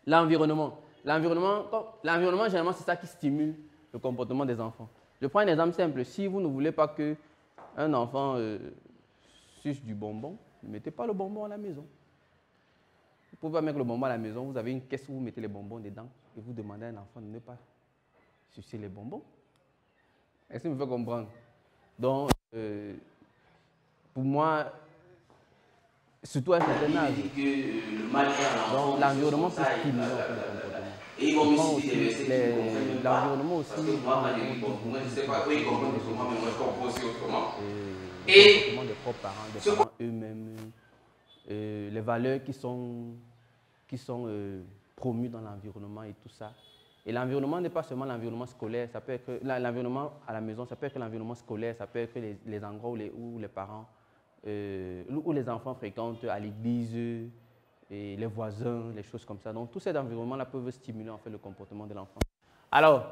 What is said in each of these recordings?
L'environnement. L'environnement, généralement, c'est ça qui stimule le comportement des enfants. Je prends un exemple simple. Si vous ne voulez pas qu'un enfant suce du bonbon, ne mettez pas le bonbon à la maison. Vous pouvez pas mettre le bonbon à la maison, vous avez une caisse où vous mettez les bonbons dedans et vous demandez à un enfant de ne pas sucer les bonbons. Est-ce que vous me faites comprendre? Donc, pour moi, surtout à un certain âge, donc l'environnement peut stimuler en fait, le comportement. Et ils vont me citer des versets qui l'environnement aussi. Parce que moi, moi, je ne sais pas, eux, ils comprennent autrement, mais moi, je comprends aussi autrement. Et le comportement des propres parents, des parents eux-mêmes, les valeurs qui sont promues dans l'environnement et tout ça. Et l'environnement n'est pas seulement l'environnement scolaire, ça peut être l'environnement à la maison, ça peut être l'environnement scolaire, ça peut être les endroits où les parents, où les enfants fréquentent à l'église, et les voisins, les choses comme ça. Donc, tous ces environnements-là peuvent stimuler en fait, le comportement de l'enfant. Alors,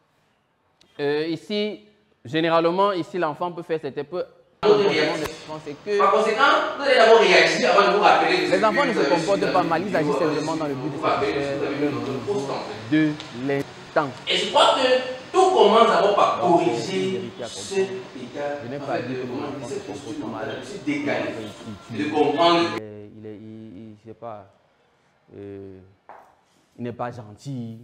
ici, généralement, ici, l'enfant peut faire cette peu. Par conséquent, vous allez d'abord réagir avant de vous rappeler. Les enfants ne se comportent pas mal, ils agissent simplement dans le but de satisfaire de l'instant. Et je crois que tout commence d'abord par corriger ce état. Je n'ai pas dit que mon enfant se comporte mal. De comprendre. Je sais pas, il n'est pas gentil,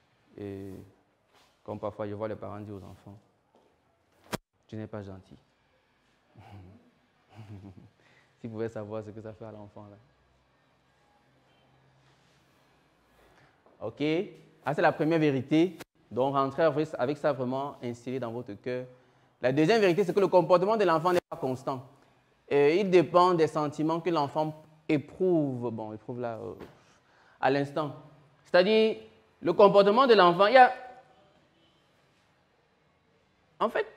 comme parfois je vois les parents dire aux enfants, tu n'es pas gentil. Si vous pouvez savoir ce que ça fait à l'enfant là. Ok, ah, c'est la première vérité, donc rentrez avec ça vraiment installé dans votre cœur. La deuxième vérité, c'est que le comportement de l'enfant n'est pas constant. Il dépend des sentiments que l'enfant éprouve là, à l'instant. C'est-à-dire, le comportement de l'enfant, il y a... En fait,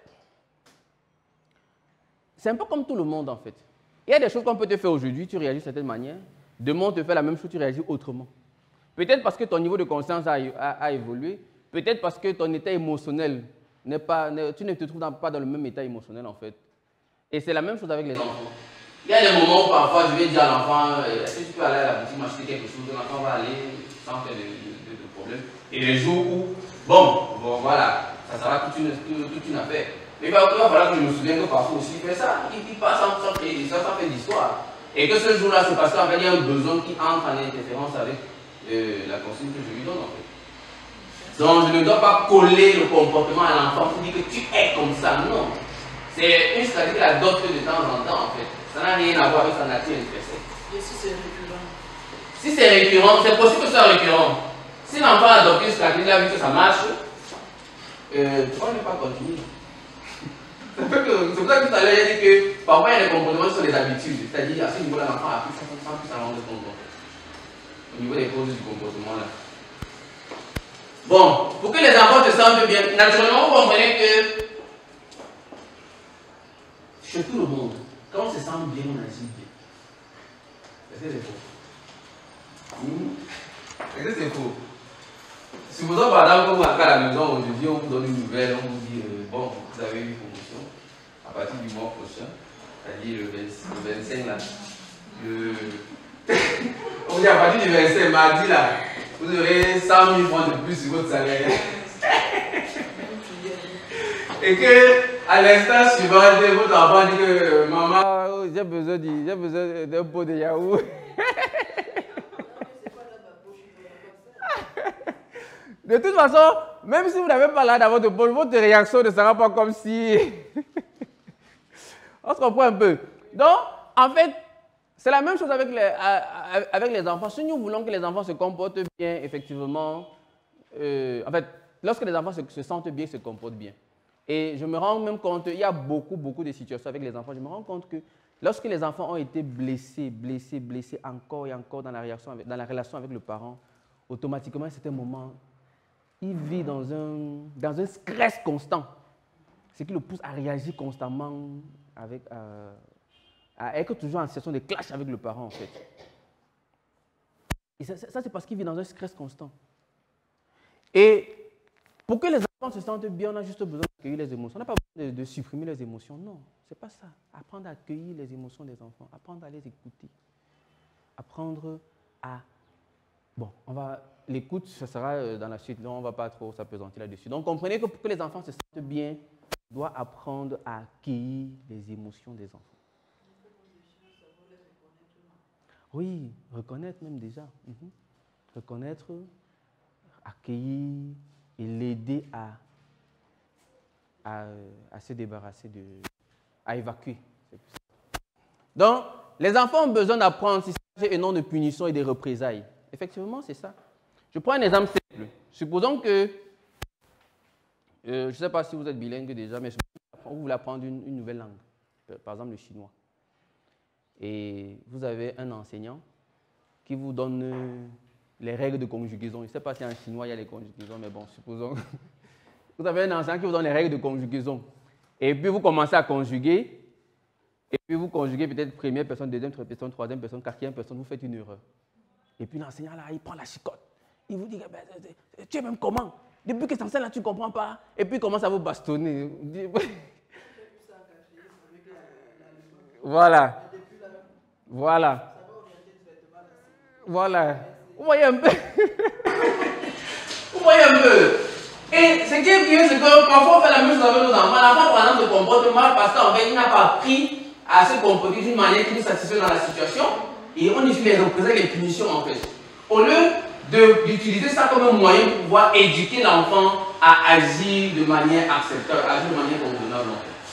c'est un peu comme tout le monde, en fait. Il y a des choses qu'on peut te faire aujourd'hui, tu réagis de certaine manière. Demain, on te fait la même chose, tu réagis autrement. Peut-être parce que ton niveau de conscience a évolué. Peut-être parce que ton état émotionnel n'est pas... Tu ne te trouves pas dans le même état émotionnel, en fait. Et c'est la même chose avec les enfants. Il y a des moments où parfois je vais dire à l'enfant, est-ce que tu peux aller à la boutique m'acheter quelque chose? L'enfant va aller sans faire de problème. Et les jours où, bon voilà, ça sera toute une affaire. Mais il va falloir que je me souvienne que parfois aussi il fait ça. Il passe sans créer d'histoire, sans faire d'histoire. Et que ce jour-là, c'est parce qu'en fait, il y a un besoin qui entre en interférence avec la consigne que je lui donne en fait. Donc je ne dois pas coller le comportement à l'enfant pour dire que tu es comme ça. Non. C'est une stratégie qu'il adopte de temps en temps en fait. Ça n'a rien à voir avec sa nature universelle. Et si c'est récurrent? Si c'est récurrent, c'est possible que ce soit récurrent. Si l'enfant a adopté une stratégie, il a vu que ça marche, pourquoi ne pas continuer? C'est pour ça que tout à l'heure, j'ai dit que parfois il y a des comportements qui sont des habitudes. C'est-à-dire, à ce niveau-là, l'enfant a plus s'en rendre compte. Au niveau des causes du comportement là. Bon, pour que les enfants se sentent bien, naturellement, vous comprenez que chez tout le monde, quand on se sent bien, on agit bien. Est-ce que c'est faux? Est-ce que c'est faux? Supposons par exemple que vous rentrez à la maison aujourd'hui, on vous donne une nouvelle, on vous dit bon, vous avez une promotion à partir du mois prochain, c'est-à-dire le 25 là. On dit à partir du 25 mardi là, vous aurez 100 000 francs de plus sur votre salaire. Et que à l'instant suivant, votre enfant dit que maman, j'ai besoin d'un pot de yaourt. De toute façon, même si vous n'avez pas là dans votre bol, votre réaction ne sera pas comme si... On se comprend un peu. Donc, en fait, c'est la même chose avec les enfants. Si nous voulons que les enfants se comportent bien, effectivement, en fait, lorsque les enfants se sentent bien, ils se comportent bien. Et je me rends même compte, il y a beaucoup de situations avec les enfants, je me rends compte que lorsque les enfants ont été blessés encore et encore dans la relation avec le parent, automatiquement, à un certain moment, il vit dans un stress constant, ce qui le pousse à réagir constamment à être toujours en situation de clash avec le parent, en fait. Et ça c'est parce qu'il vit dans un stress constant. Et pour que les enfants se sentent bien, on a juste besoin d'accueillir les émotions. On n'a pas besoin de supprimer les émotions, non. Ce n'est pas ça. Apprendre à accueillir les émotions des enfants, apprendre à les écouter, apprendre à Bon, l'écoute, ça sera dans la suite, donc on ne va pas trop s'appesantir là-dessus. Donc comprenez que pour que les enfants se sentent bien, on doit apprendre à accueillir les émotions des enfants. Oui, reconnaître même déjà. Reconnaître, accueillir et l'aider à se débarrasser à évacuer. Donc, les enfants ont besoin d'apprendre et non de punition et de représailles. Effectivement, c'est ça. Je prends un exemple simple. Supposons que, je ne sais pas si vous êtes bilingue déjà, mais vous voulez apprendre une nouvelle langue, par exemple le chinois. Et vous avez un enseignant qui vous donne les règles de conjugaison. Je ne sais pas si en chinois il y a les conjugaisons, mais bon, supposons. Vous avez un enseignant qui vous donne les règles de conjugaison. Et puis vous commencez à conjuguer. Et puis vous conjuguez peut-être première personne, deuxième personne, troisième personne, quatrième personne, vous faites une erreur. Et puis l'enseignant là, il prend la chicotte. Il vous dit, tu es même comment? Depuis que tu enseignes là, tu ne comprends pas. Et puis il commence à vous bastonner. Voilà. Voilà. Voilà. Vous voyez un peu. Vous voyez un peu. Et ce qui est bien, c'est que parfois on fait la même chose avec nos enfants. L'enfant, par exemple, se comporte mal parce qu'en fait, il n'a pas appris à se comporter d'une manière qui nous satisfait dans la situation. Et on utilise les représailles, les punitions en fait. Au lieu d'utiliser ça comme un moyen pour pouvoir éduquer l'enfant à agir de manière acceptable, agir de manière convenable en fait.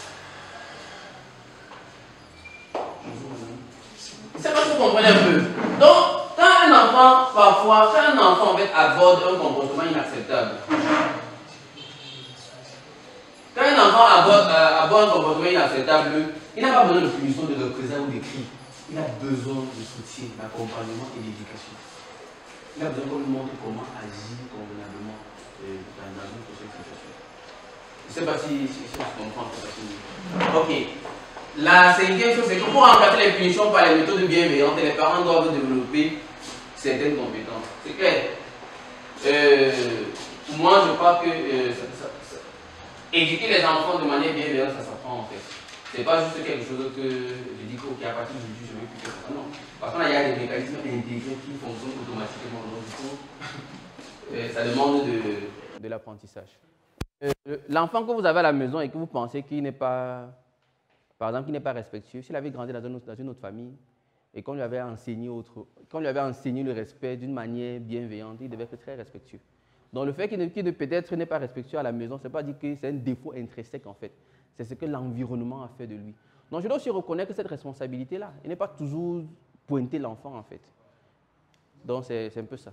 C'est pas si vous comprenez un peu. Donc, quand un enfant, parfois, quand un enfant en fait aborde un comportement inacceptable, quand un enfant aborde un comportement inacceptable, il n'a pas besoin de punition, de représailles ou de cris. Il a besoin de soutien, d'accompagnement et d'éducation. Il a besoin qu'on lui montre comment agir convenablement dans une prochaine situation. Je ne sais pas si on comprend. Ok. La cinquième chose, c'est que pour remplacer les punitions par les méthodes bienveillantes, les parents doivent développer certaines compétences. C'est clair. Pour moi, je crois que éduquer les enfants de manière bienveillante, ça s'apprend en fait. C'est pas juste quelque chose que je dis qu'à partir d'aujourd'hui, je ne veux plus faire ça. Non. Parce qu'il y a des mécanismes intégrés qui fonctionnent automatiquement. Donc, du coup, ça demande de l'apprentissage. L'enfant que vous avez à la maison et que vous pensez qu'il n'est pas, par exemple, qu'il n'est pas respectueux, s'il avait grandi dans une autre famille et qu'on lui avait enseigné le respect d'une manière bienveillante, il devait être très respectueux. Donc le fait qu'il peut-être n'est pas respectueux à la maison, ce n'est pas dire que c'est un défaut intrinsèque en fait. C'est ce que l'environnement a fait de lui. Donc je dois aussi reconnaître cette responsabilité-là. Il n'est pas toujours pointer l'enfant en fait. Donc c'est un peu ça.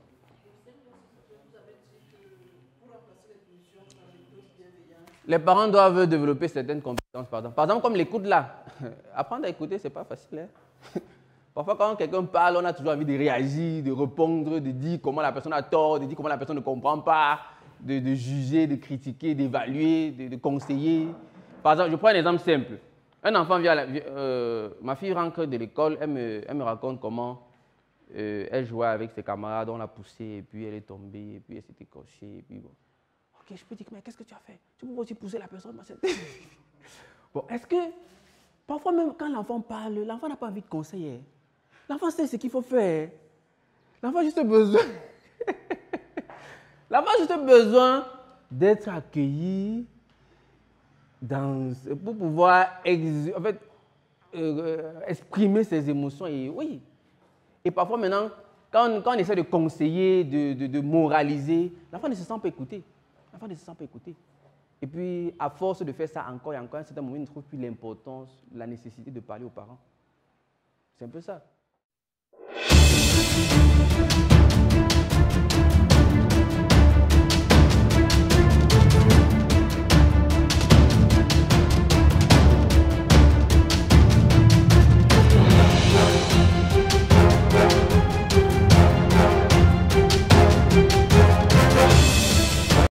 Les parents doivent développer certaines compétences. Par exemple, comme l'écoute là. Apprendre à écouter, ce n'est pas facile. Hein? Parfois, quand quelqu'un parle, on a toujours envie de réagir, de répondre, de dire comment la personne a tort, de dire comment la personne ne comprend pas, de juger, de critiquer, d'évaluer, de conseiller. Par exemple, je prends un exemple simple. Un enfant vient, ma fille rentre de l'école, elle me raconte comment elle jouait avec ses camarades, on l'a poussée, et puis elle est tombée, et puis elle s'est écorchée, et puis bon. Ok, je peux dire, mais qu'est-ce que tu as fait? Tu peux aussi pousser la personne. Bon, est-ce que, parfois même quand l'enfant parle, l'enfant n'a pas envie de conseiller. L'enfant sait ce qu'il faut faire. L'enfant a juste besoin. L'enfant a juste besoin d'être accueilli pour pouvoir exprimer ses émotions. Et oui. Et parfois maintenant, quand on essaie de conseiller, de moraliser, l'enfant ne se sent pas écouté. L'enfant ne se sent pas écouté. Et puis, à force de faire ça encore et encore, à un certain moment, il ne trouve plus l'importance, la nécessité de parler aux parents. C'est un peu ça.